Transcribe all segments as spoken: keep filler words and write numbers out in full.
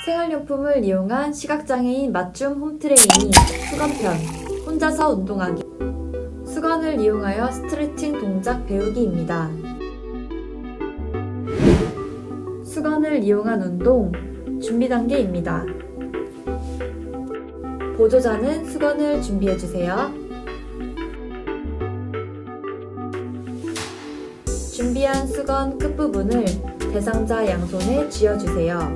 생활용품을 이용한 시각장애인 맞춤 홈트레이닝 수건편 혼자서 운동하기 수건을 이용하여 스트레칭 동작 배우기입니다. 수건을 이용한 운동 준비 단계입니다. 보조자는 수건을 준비해주세요. 준비한 수건 끝부분을 대상자 양손에 쥐어주세요.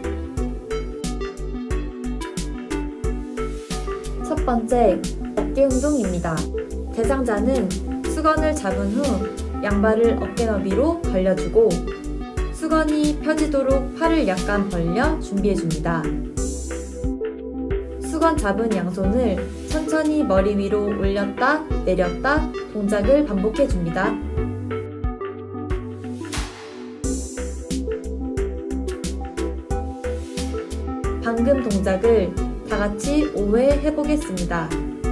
첫 번째, 어깨 운동입니다. 대상자는 수건을 잡은 후 양발을 어깨 너비로 벌려주고 수건이 펴지도록 팔을 약간 벌려 준비해줍니다. 수건 잡은 양손을 천천히 머리 위로 올렸다 내렸다 동작을 반복해줍니다. 방금 동작을 다 같이 오 회 해보겠습니다.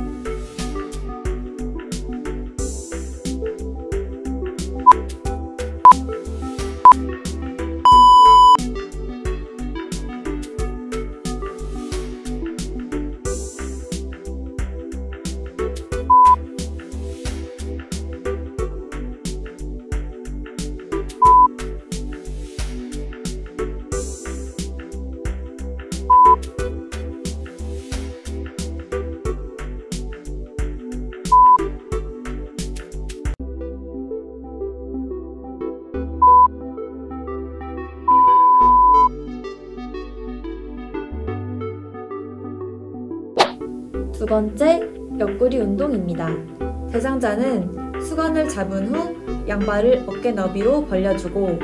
두 번째, 옆구리 운동입니다. 대상자는 수건을 잡은 후 양발을 어깨 너비로 벌려주고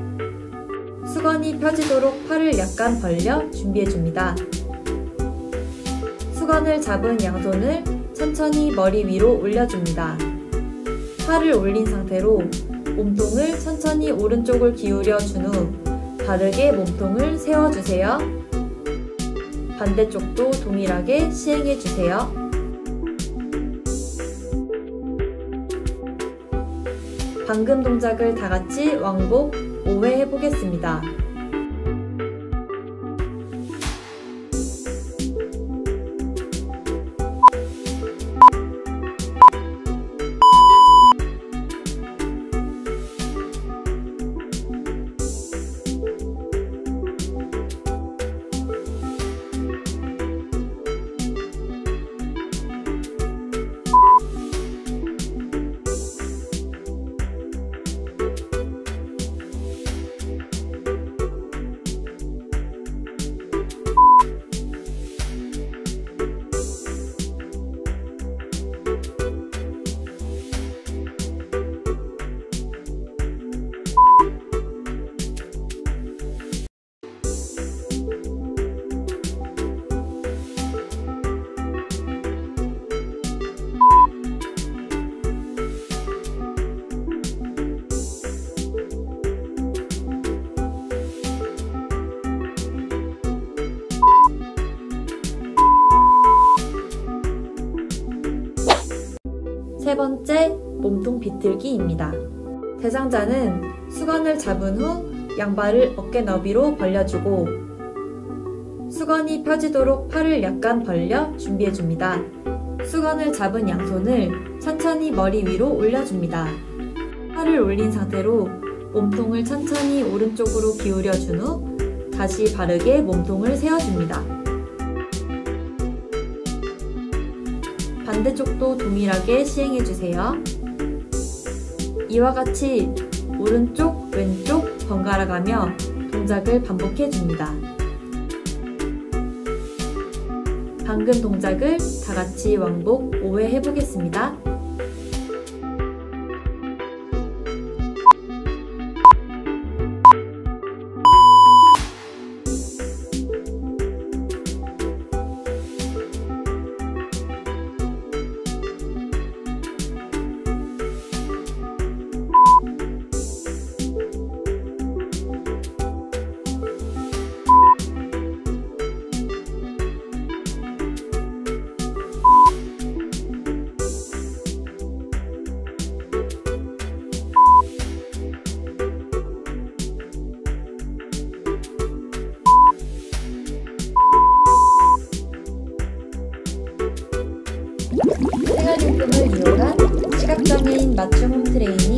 수건이 펴지도록 팔을 약간 벌려 준비해줍니다. 수건을 잡은 양손을 천천히 머리 위로 올려줍니다. 팔을 올린 상태로 몸통을 천천히 오른쪽을 기울여 준 후 바르게 몸통을 세워주세요. 반대쪽도 동일하게 시행해주세요. 방금 동작을 다 같이 왕복 오 회 해보겠습니다. 세 번째, 몸통 비틀기입니다. 대상자는 수건을 잡은 후 양발을 어깨 너비로 벌려주고 수건이 펴지도록 팔을 약간 벌려 준비해줍니다. 수건을 잡은 양손을 천천히 머리 위로 올려줍니다. 팔을 올린 상태로 몸통을 천천히 오른쪽으로 기울여 준 후 다시 바르게 몸통을 세워줍니다. 반대쪽도 동일하게 시행해주세요. 이와 같이 오른쪽, 왼쪽 번갈아 가며 동작을 반복해줍니다. 방금 동작을 다 같이 왕복 오 회 해보겠습니다. 시스템을 이용한 시각장애인 맞춤 홈트레이닝